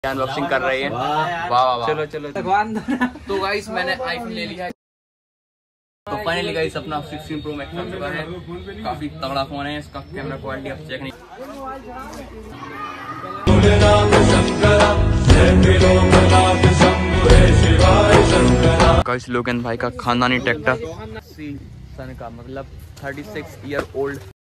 Unboxing कर रहे हैं। वाह वाह वाह। चलो चलो भगवान। तो गाइस मैंने आईफोन ले लिया है। तो फाइनली गाइस अपना 16 प्रो मैक्स आ चुका है। काफी तगड़ा फोन है, इसका कैमरा क्वालिटी आप चेक नहीं। गाइस लोकेन भाई का खानदानी ट्रैक्टर सन का मतलब 36 ईयर ओल्ड।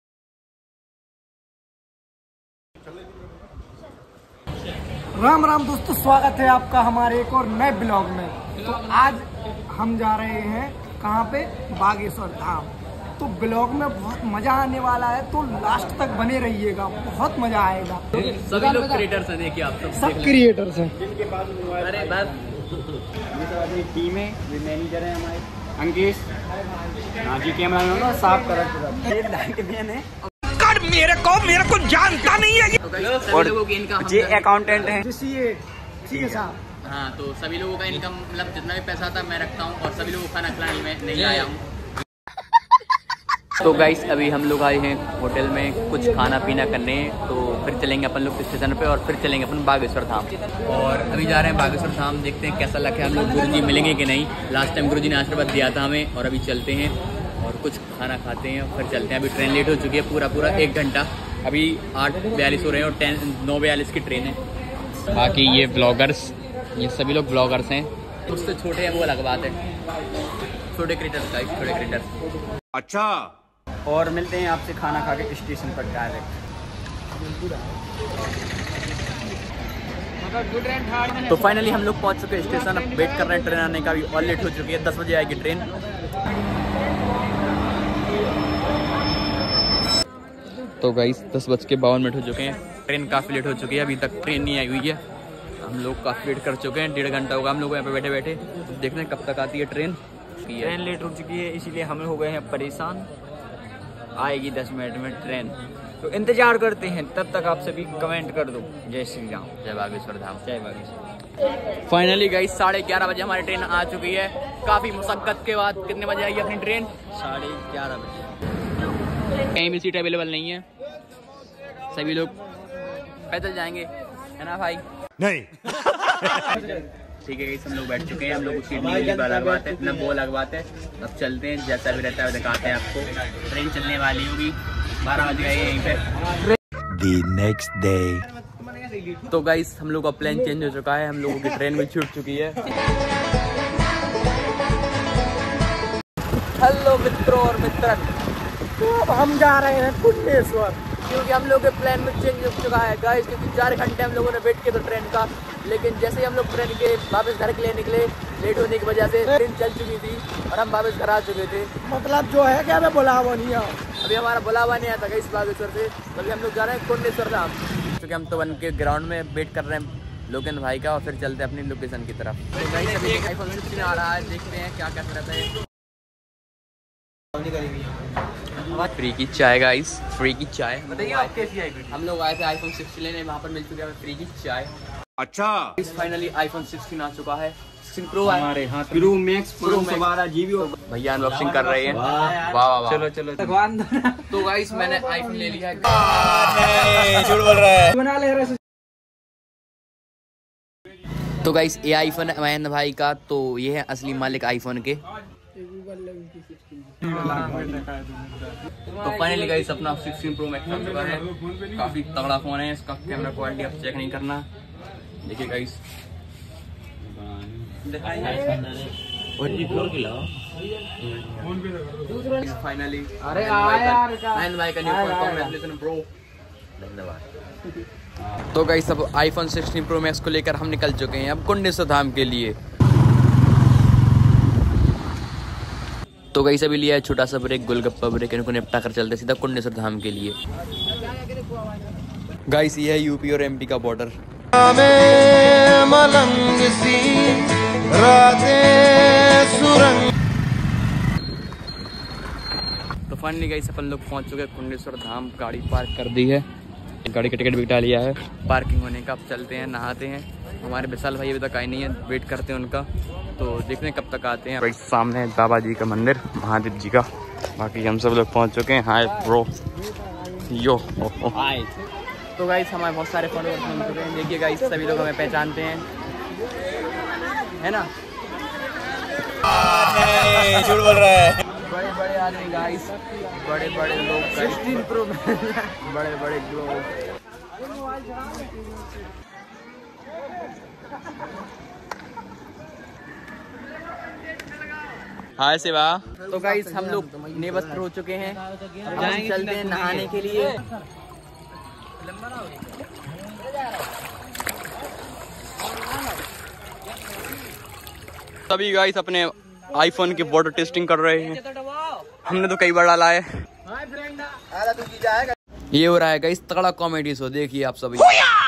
राम राम दोस्तों, स्वागत है आपका हमारे एक और नए ब्लॉग में। तो आज हम जा रहे हैं कहाँ पे? बागेश्वर धाम। तो ब्लॉग में बहुत मजा आने वाला है, तो लास्ट तक बने रहिएगा, बहुत मजा आएगा। सभी लोग क्रिएटर्स हैं, देखिए आप सब क्रिएटर्स हैं। अरे बस ये सब अपनी टीम है, मैनेजर है हमारे अंकेश जी, कैमरा साफ कर मेरे को जानता नहीं है। और लोगों की इनकम ये अकाउंटेंट है। हाँ, तो सभी लोगों का इनकम मतलब जितना भी पैसा आता है मैं रखता हूँ, और सभी लोगों को खाना खिलाने में नहीं आया हूँ। तो गाइस अभी हम लोग आए हैं होटल में कुछ खाना पीना करने, तो फिर चलेंगे अपन लोग स्टेशन पे और फिर चलेंगे अपन बागेश्वर धाम। और अभी जा रहे हैं बागेश्वर धाम, देखते हैं कैसा लगा, हम लोग गुरुजी मिलेंगे कि नहीं। लास्ट टाइम गुरुजी ने आशीर्वाद दिया था हमें। और अभी चलते हैं और कुछ खाना खाते हैं, फिर चलते हैं। अभी ट्रेन लेट हो चुकी है पूरा 1 घंटा। अभी 8:42 हो रहे हैं और 9:42 की ट्रेन है। बाकी ये ब्लॉगर्स, ये सभी लोग ब्लॉगर्स हैं। उससे छोटे हैं वो अलग बात है, छोटे क्रिएटर्स का, छोटे क्रिएटर्स। अच्छा, और मिलते हैं आपसे खाना खा के स्टेशन पर डायरेक्ट। तो फाइनली हम लोग पहुंच चुके हैं स्टेशन। अब वेट कर रहे हैं ट्रेन आने का, भी और लेट हो चुकी है। 10 बजे आएगी ट्रेन। तो गाइस 10:52 हो चुके हैं, ट्रेन काफ़ी लेट हो चुकी है, अभी तक ट्रेन नहीं आई हुई है। हम लोग काफ़ी वेट कर चुके हैं, 1.5 घंटा होगा हम लोग यहाँ पे बैठे बैठे। तो देखते हैं कब तक आती है ट्रेन। ट्रेन लेट हो चुकी है, इसीलिए हम हो गए हैं परेशान। आएगी 10 मिनट में ट्रेन, तो इंतजार करते हैं। तब तक आप सभी कमेंट कर दो। जय श्री राम, जय बागेश्वर धाम, जय बागेश्वर। फाइनली गाइस 11:30 बजे हमारी ट्रेन आ चुकी है। काफ़ी मुशक्कत के बाद कितने बजे आई अपनी ट्रेन? 11:30 बजे। कहीं भी सीट अवेलेबल नहीं है, सभी लोग पैदल जाएंगे, है ना भाई? नहीं। ठीक है गाइस, हम लोग बैठ चुके हैं। हम लोग को सीट नहीं मिली, अलग बात है, न वो अलग बात है। अब चलते हैं, जैसा भी रहता है दिखाते हैं आपको। ट्रेन चलने वाली होगी 12 बजे गई यहीं पे। The next day. तो गाइस हम लोग का प्लान चेंज हो चुका है, हम लोगों की ट्रेन भी छूट चुकी है। हेलो मित्रों और मित्रन, तो अब हम जा रहे हैं कुंडेश्वर, क्योंकि हम लोग के प्लान में चेंज हो चुका है गाइस। क्योंकि 4 घंटे हम लोगों ने वेट किया था ट्रेन का, लेकिन जैसे ही हम लोग ट्रेन के वापस घर के लिए निकले, लेट होने की वजह से ट्रेन चल चुकी थी और हम वापस घर आ चुके थे। मतलब जो है क्या, मैं बुलावा नहीं आया। अभी हमारा बुलावा नहीं आया था गाइस बागेश्वर से, तभी हम लोग जा रहे हैं कुंडेश्वर धाम। क्योंकि हम तो वन के ग्राउंड में वेट कर रहे हैं लोकेन भाई का, और फिर चलते हैं अपनी लोकेशन की तरफ। तो गाइस अभी आईफोन 16 आ रहा है, देखते हैं क्या कैसा रहता है। फ्री की चाय गाइस, फ्री की चाय। बताइए आप कैसी आई? हम लोग आए थे आईफोन 16 लेने, वहाँ पर मिल चुकी है फ्री की चाय। अच्छा, फाइनली आईफोन 16 आ चुका है, 16 प्रो हमारे हाथ प्रो मैक्स 512 GB। भैया अनबॉक्सिंग कर रहे हैं। वाह वाह वाह। चलो चलो भगवान। तो गाइस मैंने आईफोन ले लिया है। झूठ बोल रहा है। बना ले रहे। तो गाइस ये आईफोन है महेंद्र भाई का, तो ये है असली मालिक आईफोन के। तो फाइनली गाइस अपना 16 प्रो मैक्स आ चुका है। काफी तगड़ा फोन है, इसका कैमरा क्वालिटी आप चेक नहीं करना। देखिए गाइस, फाइनली अरे यार महेंद्र भाई का न्यू फोन, कांग्रेचुलेशन ब्रो, धन्यवाद। तो गाइस अब आईफोन 16 प्रो मैक्स को लेकर हम निकल चुके हैं अब कुंडेश्वर धाम के लिए। तो गाइस अभी लिया है छोटा सा ब्रेक, गोलगप्पा ब्रेक, इनको निपटा कर चलते सीधा कुंडेश्वर धाम के लिए। गाइस ये है यूपी और एमपी का बॉर्डर। तो फाइनली गाइस अपन लोग पहुंच चुके हैं कुंडेश्वर धाम। गाड़ी पार्क कर दी है, गाड़ी का टिकट भी कटा लिया है पार्किंग होने का। अब चलते हैं, नहाते हैं। हमारे विशाल भाई अभी तक आए नहीं है, वेट करते हैं उनका, तो देखते हैं कब तक आते हैं। भाई सामने है बाबा जी का मंदिर, महादेव जी का। बाकी हम सब लोग पहुंच चुके हैं। Hi bro, yo hi. तो गाइस हमारे बहुत सारे फॉलोअर्स मिल चुके हैं। देखिए गाइस सभी लोग हमें पहचानते हैं, है ना? नहीं, झूठ बोल रहा है। बड़े बड़े आदमी गाइस, बड़े बड़े लोग, 16 प्रो बड़े बड़े लोग। हाय शिवा। तो गाइस हम लोग नेवस्त्र हो चुके हैं, अब हम चलते हैं नहाने के लिए। सभी गाइस अपने आईफोन की फोटो टेस्टिंग कर रहे हैं। हमने तो कई बार डाला है। ये हो रहा है गाइस तगड़ा कॉमेडी शो, देखिए आप सभी।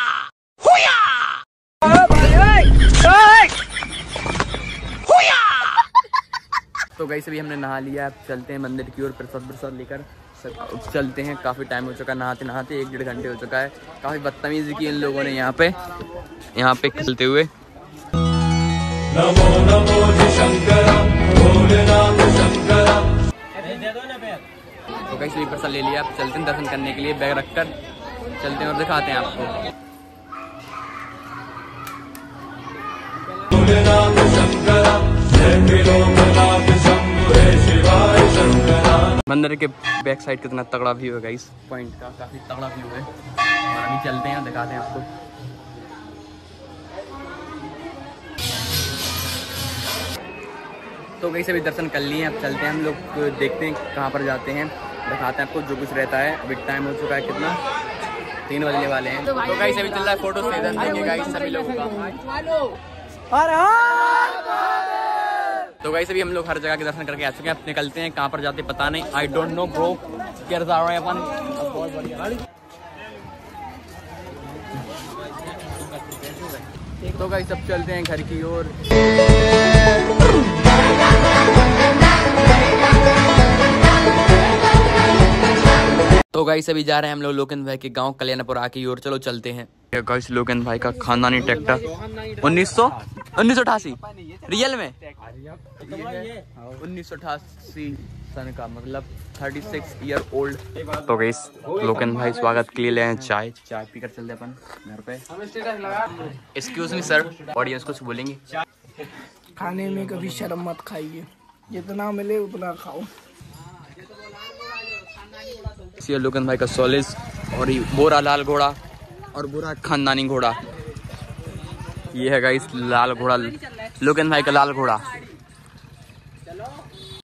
तो गाइस अभी हमने नहा लिया, अब चलते हैं मंदिर की ओर प्रसाद लेकर चलते हैं। काफ़ी टाइम हो चुका है नहाते नहाते, 1-1.5 घंटे हो चुका है। काफ़ी बदतमीजी की इन लोगों ने यहाँ पे खेलते हुए। नमो नमो तो गाइस अभी प्रसाद ले लिया, अब चलते हैं दर्शन करने के लिए। बैग रखकर चलते हैं और दिखाते हैं आपको। मंदिर के बैक साइड कितना तगड़ा व्यू है गाइस, पॉइंट का काफी तगड़ा व्यू है। और अभी चलते हैं दिखाते हैं आपको। तो गाइस अभी दर्शन कर लिए, अब चलते हैं हम लोग, देखते हैं कहाँ पर जाते हैं, दिखाते हैं आपको जो कुछ रहता है। अभी टाइम हो चुका है कितना, 3 बजने वाले हैं। तो गाइस अभी चल रहा है फोटो सेशन, देंगे गाइस सभी लोगों का। तो गाइस अभी हम लोग हर जगह के दर्शन करके आ चुके हैं, अब निकलते हैं। कहाँ पर जाते पता नहीं, आई डोंट नो ब्रो, क्या जा रहे हैं अपन। बहुत बढ़िया। तो गाइस अब चलते हैं घर की ओर। तो गाइस अभी जा रहे हैं हम लोग लोकेन भाई के गांव कल्याणपुरा की ओर, चलो चलते हैं। गाइस लोकेन भाई का खानदानी ट्रैक्टर 1988 रियल में 1988 सन का, मतलब 36 ईयर ओल्ड। तो गाइस लोकेन भाई स्वागत के लिए ले हैं चाय पीकर चलते अपन घर पे। एक्सक्यूज मी सर, ऑडियंस कुछ बोलेंगे? खाने में कभी शर्म मत खाइए, जितना मिले उतना खाओ। लोकेन भाई का सॉलिस और बोरा लाल घोड़ा और बोरा खानदानी घोड़ा। ये है गाइस लाल घोड़ा, लोकेन भाई का लाल घोड़ा।